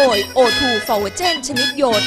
ยโอทูฟอร์เวอร์เจนชนิดหยด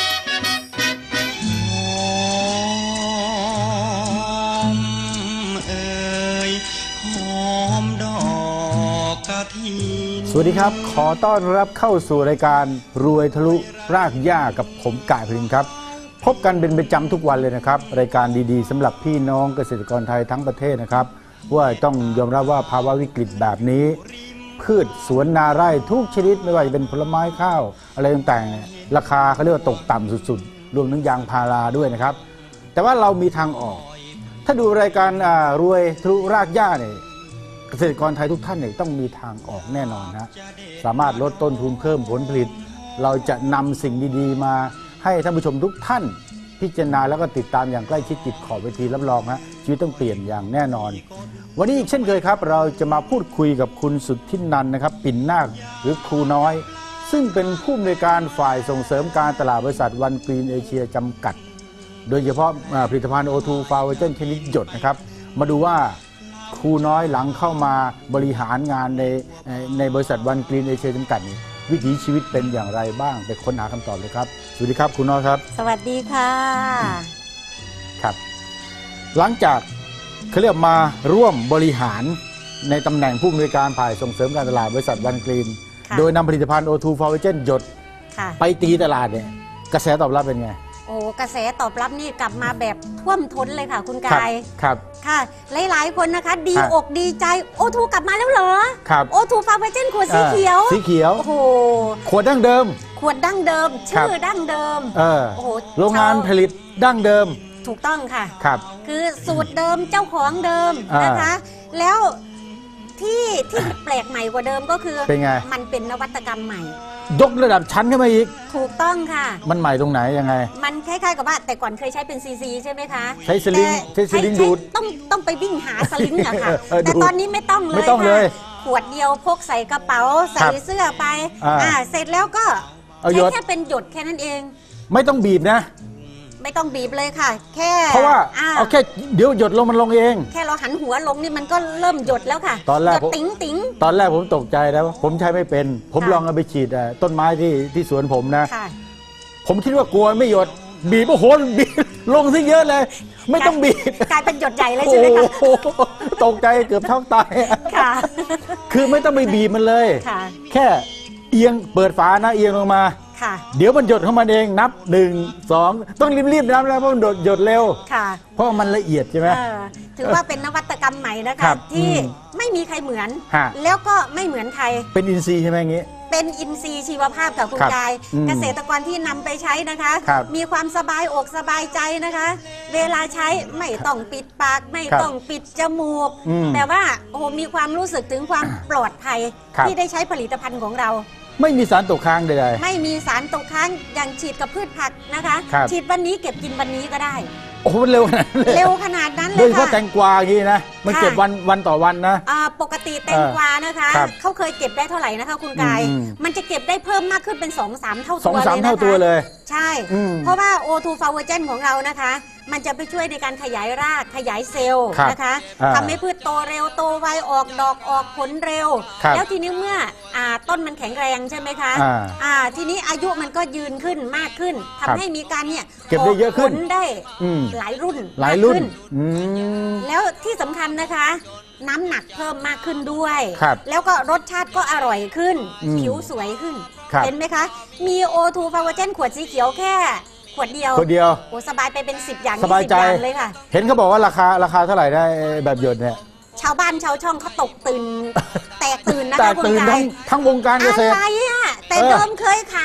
สวัสดีครับขอต้อนรับเข้าสู่รายการรวยทะลุรากหญ้ากับผมกายพลินครับพบกันเป็นประจำทุกวันเลยนะครับรายการดีๆสำหรับพี่น้องเกษตรกรไทยทั้งประเทศนะครับว่าต้องยอมรับว่าภาวะวิกฤตแบบนี้พืชสวนนาไร่ทุกชนิดไม่ว่าจะเป็นผลไม้ข้าวอะไรต่างๆราคาเขาเรียกว่าตกต่ำสุดๆรวมทั้งยางพาราด้วยนะครับแต่ว่าเรามีทางออกถ้าดูรายการรวยทะลุรากหญ้าเนี่ยเกษตรกรไทยทุกท่านเนี่ยต้องมีทางออกแน่นอนนะสามารถลดต้นทุนเพิ่มผลผลิตเราจะนำสิ่งดีๆมาให้ท่านผู้ชมทุกท่านพิจารณาแล้วก็ติดตามอย่างใกล้ชิดติดขอบเวทีรับรองนะชีวิตต้องเปลี่ยนอย่างแน่นอนวันนี้อีกเช่นเคยครับเราจะมาพูดคุยกับคุณสุทธินันท์นะครับปิ่นนาคหรือครูน้อยซึ่งเป็นผู้อำนวยการฝ่ายส่งเสริมการตลาดบริษัทวันกรีนเอเชียจำกัดโดยเฉพาะผลิตภัณฑ์โอทูฟาวเวอร์เจนชนิดหยดนะครับมาดูว่าครูน้อยหลังเข้ามาบริหารงานในบริษัทวันกรีนเอเชียจำกัดวิถีชีวิตเป็นอย่างไรบ้างไปค้นหาคำตอบเลยครับสวัสดีครับครูน้อยครับสวัสดีค่ะครับหลังจากเขาเรียกมาร่วมบริหารในตำแหน่งผู้อำนวยการฝ่ายส่งเสริมการตลาดบริษัทวันกรีนโดยนำผลิตภัณฑ์โอทูฟาวเวอร์เจนหยดไปตีตลาดเนี่ยกระแสตอบรับเป็นไงโอ้กระแสตอบรับนี่กลับมาแบบท่วมท้นเลยค่ะคุณกายครับค่ะหลายๆคนนะคะดีอกดีใจโอทูกลับมาแล้วเหรอครับโอทูฟาวเวอร์เจนขวดสีเขียวโอ้โหขวดดั้งเดิมขวดดั้งเดิมชื่อดั้งเดิมโอ้โหโรงงานผลิตดั้งเดิมถูกต้องค่ะครับคือสูตรเดิมเจ้าของเดิมนะคะแล้วที่แปลกใหม่กว่าเดิมก็คือมันเป็นนวัตกรรมใหม่ยกระดับชั้นขึ้นมาอีกถูกต้องค่ะมันใหม่ตรงไหนยังไงมันคล้ายๆกับว่าแต่ก่อนเคยใช้เป็นซีซีใช่ไหมคะใช้สลิงดูดต้องไปวิ่งหาสลิงอะค่ะแต่ตอนนี้ไม่ต้องเลยค่ะขวดเดียวพกใส่กระเป๋าใส่เสื้อไปเสร็จแล้วก็ใช้แค่เป็นหยดแค่นั้นเองไม่ต้องบีบนะไม่ต้องบีบเลยค่ะแค่เพราะว่าเอาแค่เดี๋ยวหยดลงมันลงเองแค่เราหันหัวลงนี่มันก็เริ่มหยดแล้วค่ะตอนแรกติ๋งตอนแรกผมตกใจแล้วผมใช้ไม่เป็นผมลองเอาไปฉีดต้นไม้ที่สวนผมนะผมคิดว่ากลัวไม่หยดบีบโอ้โหบีบลงซะเยอะเลยไม่ต้องบีบกลายเป็นหยดใหญ่เลยใช่ไหมคะตกใจเกือบท้องตายค่ะคือไม่ต้องไปบีบมันเลยแค่เอียงเปิดฝานะเอียงลงมาเดี๋ยวมันหยดเข้ามาเองนับ1 2ต้องรีบนับแล้วเพราะมันหยดเร็วเพราะมันละเอียดใช่ไหมถือว่าเป็นนวัตกรรมใหม่นะคะที่ไม่มีใครเหมือนแล้วก็ไม่เหมือนใครเป็นอินทรีย์ใช่ไหมอย่างนี้เป็นอินทรีย์ชีวภาพค่ะคุณกายเกษตรกรที่นำไปใช้นะคะมีความสบายอกสบายใจนะคะเวลาใช้ไม่ต้องปิดปากไม่ต้องปิดจมูกแต่ว่าโอ้มีความรู้สึกถึงความปลอดภัยที่ได้ใช้ผลิตภัณฑ์ของเราไม่มีสารตกค้างใดๆไม่มีสารตกค้างอย่างฉีดกับพืชผักนะคะฉีดวันนี้เก็บกินวันนี้ก็ได้โอ้เร็วขนาดนั้นเลยเร็วขนาดนั้นเลยค่ะโดยเฉพาะแตงกวาอย่างนี้นะมันเก็บวันต่อวันนะปกติแตงกวานะคะเขาเคยเก็บได้เท่าไหร่นะคะคุณกายมันจะเก็บได้เพิ่มมากขึ้นเป็น 2-3 เท่าตัวเลยนะคะ2-3 เท่าตัวเลยใช่เพราะว่าโอทูฟาวเวอร์เจนของเรานะคะมันจะไปช่วยในการขยายรากขยายเซลล์นะคะทำให้พืชโตเร็วโตไวออกดอกออกผลเร็วแล้วทีนี้เมื่อต้นมันแข็งแรงใช่ไหมคะทีนี้อายุมันก็ยืนขึ้นมากขึ้นทำให้มีการเนี่ยเก็บได้เยอะขึ้นได้หลายรุ่นแล้วที่สำคัญนะคะน้ำหนักเพิ่มมากขึ้นด้วยแล้วก็รสชาติก็อร่อยขึ้นผิวสวยขึ้นเห็นไหมคะมีโอทูฟาวเวอร์เจนขวดสีเขียวแค่ขวดเดียวโอ้สบายไปเป็น10 อย่าง20 อย่างเลยค่ะเห็นเขาบอกว่าราคาเท่าไหร่ได้แบบหยดเนี่ยชาวบ้านชาวช่องเขาตกตื่นแตกตื่นนะคะคุณกายทั้งวงการเกษตรอะไรอ่ะแต่เดิมเคยขาย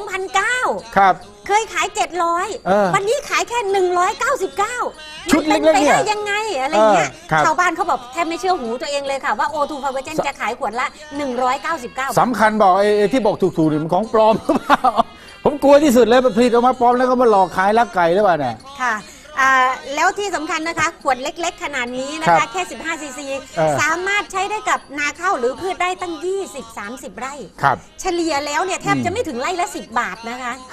2,900 ครับเคยขาย700วันนี้ขายแค่199 ชุดเล็กๆเนี่ยยังไงอะไรเงี้ยชาวบ้านเขาบอกแทบไม่เชื่อหูตัวเองเลยค่ะว่าโอทูฟาวเวอร์เจนจะขายขวดละ199 สำคัญบอกไอ้ที่บอกถูกๆนี่มันของปลอมหรือเปล่าผมกลัวที่สุดเลยผลิตออกมาปลอมแล้วก็มาหลอกขายลักไก่หรือเปล่าเนี่ยค่ะแล้วที่สำคัญนะคะขวดเล็กๆขนาดนี้นะคะแค่15 ซีซีสามารถใช้ได้กับนาข้าวหรือพืชได้ตั้ง20-30 ไร่เฉลี่ยแล้วเนี่ยแทบจะไม่ถึงไร่ละ10 บาทนะคะ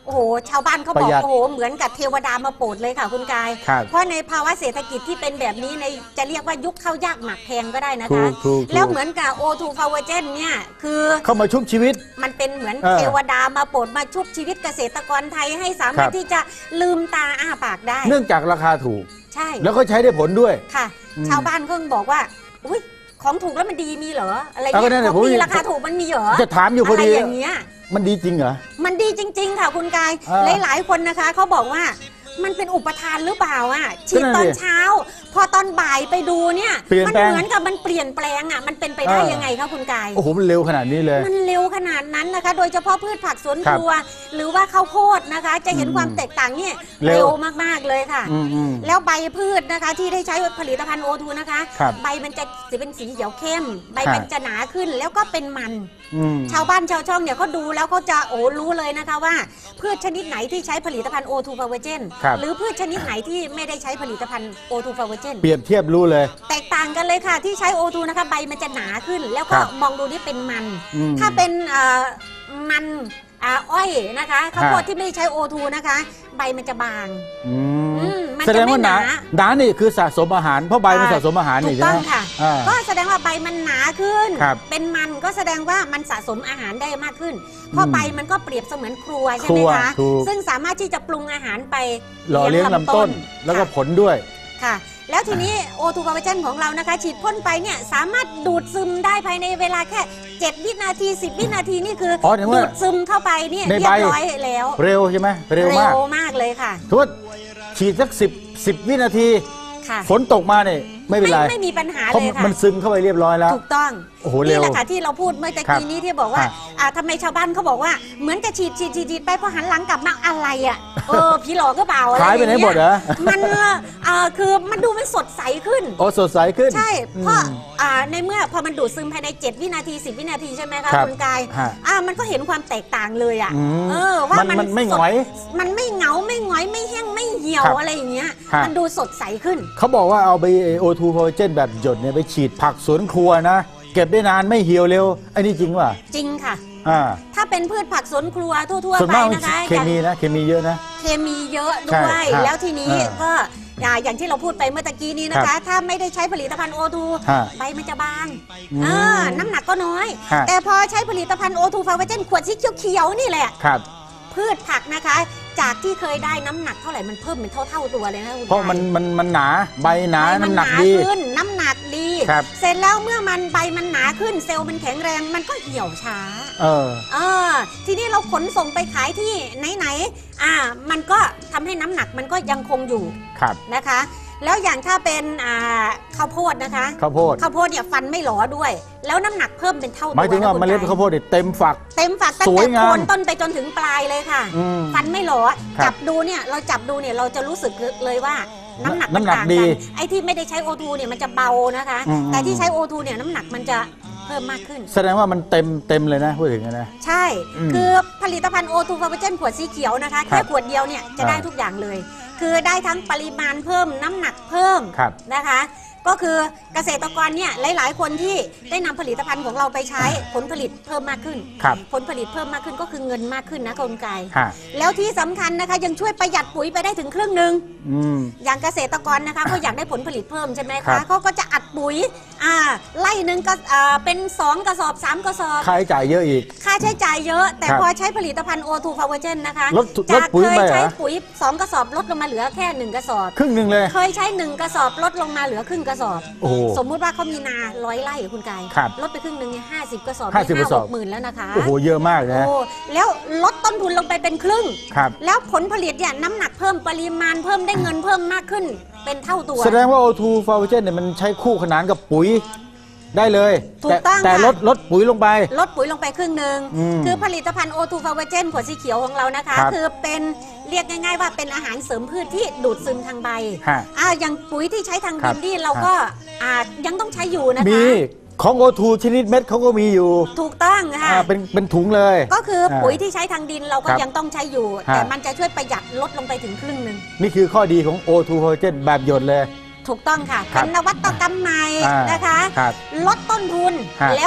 โอ้โหชาวบ้านเขาบอกโอ้โหเหมือนกับเทวดามาโปรดเลยค่ะคุณกายเพราะในภาวะเศรษฐกิจที่เป็นแบบนี้ในจะเรียกว่ายุคข้าวยากหมากแพงก็ได้นะคะแล้วเหมือนกับO2 Collagen เนี่ยคือเข้ามาชุบชีวิตมันเป็นเหมือนเทวดามาโปรดมาชุบชีวิตเกษตรกรไทยให้สามารถที่จะลืมตาอ้าปากได้เนื่องจากราคาถูกใช่แล้วก็ใช้ได้ผลด้วยค่ะชาวบ้านก็บอกว่าอุ้ยของถูกแล้วมันดีมีเหรออะไรเงี้ยของดีราคาถูกมันมีเหรอจะถามอยู่พอดีอะไรอย่างเงี้ยมันดีจริงเหรอมันดีจริงๆค่ะคุณกายหลายๆคนนะคะเขาบอกว่ามันเป็นอุปทานหรือเปล่าอ่ะฉีดตอนเช้าพอตอนบ่ายไปดูเนี่ยมันเหมือนกับมันเปลี่ยนแปลงอ่ะมันเป็นไปได้ยังไงคะคุณกายโอ้โหมันเร็วขนาดนี้เลยมันเร็วขนาดนั้นนะคะโดยเฉพาะพืชผักสวนครัวหรือว่าข้าวโพดนะคะจะเห็นความแตกต่างเนี่ยเร็วมากๆเลยค่ะแล้วใบพืชนะคะที่ได้ใช้ผลิตภัณฑ์O2นะคะใบมันจะเป็นสีเขียวเข้มใบมันจะหนาขึ้นแล้วก็เป็นมันชาวบ้านชาวช่องเนี่ยเขาดูแล้วเขาจะรู้เลยนะคะว่าพืชชนิดไหนที่ใช้ผลิตภัณฑ์O2 Collagen หรือพืชชนิดไหนที่ไม่ได้ใช้ผลิตภัณฑ์O2 Collagen เปรียบเทียบรู้เลยแตกต่างกันเลยค่ะที่ใช้O2นะคะใบมันจะหนาขึ้นแล้วก็มองดูนี่เป็นมันถ้าเป็นมันอ้อยนะคะข้าวโพดที่ไม่ได้ใช้ O2 นะคะใบมันจะบางแสดงว่าหนานี่คือสะสมอาหารเพราะใบมันสะสมอาหารนี่ใช่ไหมถูกต้องค่ะก็แสดงว่าใบมันหนาขึ้นเป็นมันก็แสดงว่ามันสะสมอาหารได้มากขึ้นเพราะใบมันก็เปรียบเสมือนครัวใช่ไหมคะซึ่งสามารถที่จะปรุงอาหารไปหล่อเลี้ยงลำต้นแล้วก็ผลด้วยค่ะแล้วทีนี้O2 Collagen ของเรานะคะฉีดพ่นไปเนี่ยสามารถดูดซึมได้ภายในเวลาแค่7 วินาที10 วินาทีนี่คือดูดซึมเข้าไปนี่เรียบร้อยแล้วเร็วใช่ไหมเร็วมากเลยค่ะทุกฉีดสัก10 วินาทีฝนตกมาเนี่ยไม่เป็นไรไม่มีปัญหาเลยค่ะมันซึมเข้าไปเรียบร้อยแล้วถูกต้องนี่แหละค่ะที่เราพูดเมื่อกี้นี้ที่บอกว่าทำไมชาวบ้านเขาบอกว่าเหมือนจะฉีดไปพอหันหลังกลับมาอะไรอ่ะผีหลอกก็เปล่าอะไรอย่างเงี้ยมันคือมันดูมันสดใสขึ้นสดใสขึ้นใช่เพราะในเมื่อพอมันดูดซึมภายใน7 วินาที10 วินาทีใช่ไหมคะคุณกายมันก็เห็นความแตกต่างเลยอ่ะว่ามันไม่หงอยมันไม่เหงาไม่หงอยไม่แห้งไม่เหี่ยวอะไรอย่างเงี้ยมันดูสดใสขึ้นเขาบอกว่าเอาไปO2 Collagen แบบหยดเนี่ยไปฉีดผักสวนครัวนะเก็บได้นานไม่เหี่ยวเร็วไอ้นี่จริงป่ะจริงค่ะถ้าเป็นพืชผักสวนครัวทั่วๆไปนะคะเคมีนะเคมีเยอะนะเคมีเยอะด้วยแล้วทีนี้ก็อย่างที่เราพูดไปเมื่อตะกี้นี้นะคะถ้าไม่ได้ใช้ผลิตภัณฑ์O2ใบมันจะบางน้ำหนักก็น้อยแต่พอใช้ผลิตภัณฑ์O2 Collagen ขวดสีเขียวๆนี่แหละพืชผักนะคะจากที่เคยได้น้ำหนักเท่าไหร่มันเพิ่มเป็นเท่าตัวเลยนะคุณเพราะมันหนาใบหนาน้ำหนักดีขึ้นน้ำหนักดีเสร็จแล้วเมื่อมันใบมันหนาขึ้นเซลล์มันแข็งแรงมันก็เหี่ยวช้าทีนี้เราขนส่งไปขายที่ไหนมันก็ทำให้น้ำหนักมันก็ยังคงอยู่นะคะแล้วอย่างถ้าเป็นข้าวโพดนะคะข้าวโพดเนี่ยฟันไม่หลอด้วยแล้วน้ำหนักเพิ่มเป็นเท่าตัวหมายถึงว่าเมล็ดข้าวโพดเต็มฝักตั้งแต่โคนต้นไปจนถึงปลายเลยค่ะฟันไม่หลอจับดูเนี่ยเราจะรู้สึกเลยว่าน้ำหนักมันต่างกันไอ้ที่ไม่ได้ใช้O2เนี่ยมันจะเบานะคะแต่ที่ใช้O2เนี่ยน้ำหนักมันจะเพิ่มมากขึ้นแสดงว่ามันเต็มเลยนะพูดถึงนะใช่คือผลิตภัณฑ์O2 Collagen ขวดสีเขียวนะคะแค่ขวดเดียวเนี่ยจะได้ทุกอย่างเลยคือได้ทั้งปริมาณเพิ่มน้ำหนักเพิ่มนะคะก็คือเกษตรกรเนี่ยหลายๆคนที่ได้นำผลิตภัณฑ์ของเราไปใช้ผลผลิตเพิ่มมากขึ้นผลผลิตเพิ่มมากขึ้นก็คือเงินมากขึ้นนะคุณกายแล้วที่สำคัญนะคะยังช่วยประหยัดปุ๋ยไปได้ถึงครึ่งนึงอย่างเกษตรกรนะคะเขาอยากได้ผลผลิตเพิ่มใช่ไหมคะเขาก็จะอัดปุ๋ยไร่นึงก็เป็น2 กระสอบ3 กระสอบค่าใช้จ่ายเยอะอีกค่าใช้จ่ายเยอะแต่พอใช้ผลิตภัณฑ์O2 Collagen นะคะจากเคยใช้ปุ๋ย2 กระสอบลดลงมาเหลือแค่1 กระสอบครึ่งนึงเลยเคยใช้1 กระสอบลดลงมาเหลือครึ่งกระสอบสมมุติว่าเขามีนา100 ไร่คุณกายลดไปครึ่งนึงเนี่ย50 กระสอบ50,000แล้วนะคะโอ้โหเยอะมากนะแล้วลดต้นทุนลงไปเป็นครึ่งแล้วผลผลิตเนี่ยน้ำหนักเพิ่มปริมาณเพิ่มได้เงินเพิ่มมากขึ้นเป็นเท่าตัวแสดงว่าO2 Collagenเนี่ยมันใช้คู่ขนานกับปุ๋ยได้เลยถูกต้องแต่ลดปุ๋ยลงไปครึ่งนึงคือผลิตภัณฑ์O2 Collagen ขวดสีเขียวของเรานะคะคือเป็นเรียกง่ายๆว่าเป็นอาหารเสริมพืชที่ดูดซึมทางใบอย่างปุ๋ยที่ใช้ทางดินที่เราก็ยังต้องใช้อยู่นะคะมีของO2ชนิดเม็ดเขาก็มีอยู่ถูกต้องค่ะเป็นถุงเลยก็คือปุ๋ยที่ใช้ทางดินเราก็ยังต้องใช้อยู่แต่มันจะช่วยประหยัดลดลงไปถึงครึ่งนึงนี่คือข้อดีของO2 Collagen แบบหยดเลยถูกต้องค่ะเป็นนวัตกรรมใหม่นะคะลดต้นทุนแล้วก็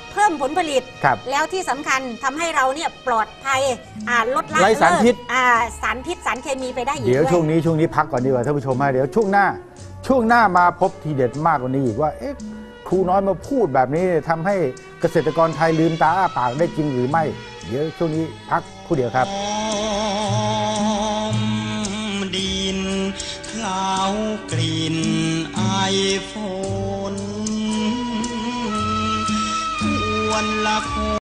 เพิ่มผลผลิต แล้วที่สำคัญทำให้เราเนี่ยปลอดภัยลดละเลิกสารพิษสารเคมีไปได้อีกด้วยเดี๋ยวช่วงนี้พักก่อนดีกว่าท่านผู้ชมเดี๋ยวช่วงหน้ามาพบทีเด็ดมากกว่านี้อีกว่าครูน้อยมาพูดแบบนี้ทำให้เกษตรกรไทยลืมตาอ้าปากได้จริงหรือไม่เดี๋ยวช่วงนี้พักครู่เดียวครับดินคลาวกลิ่นไอฝนควรละ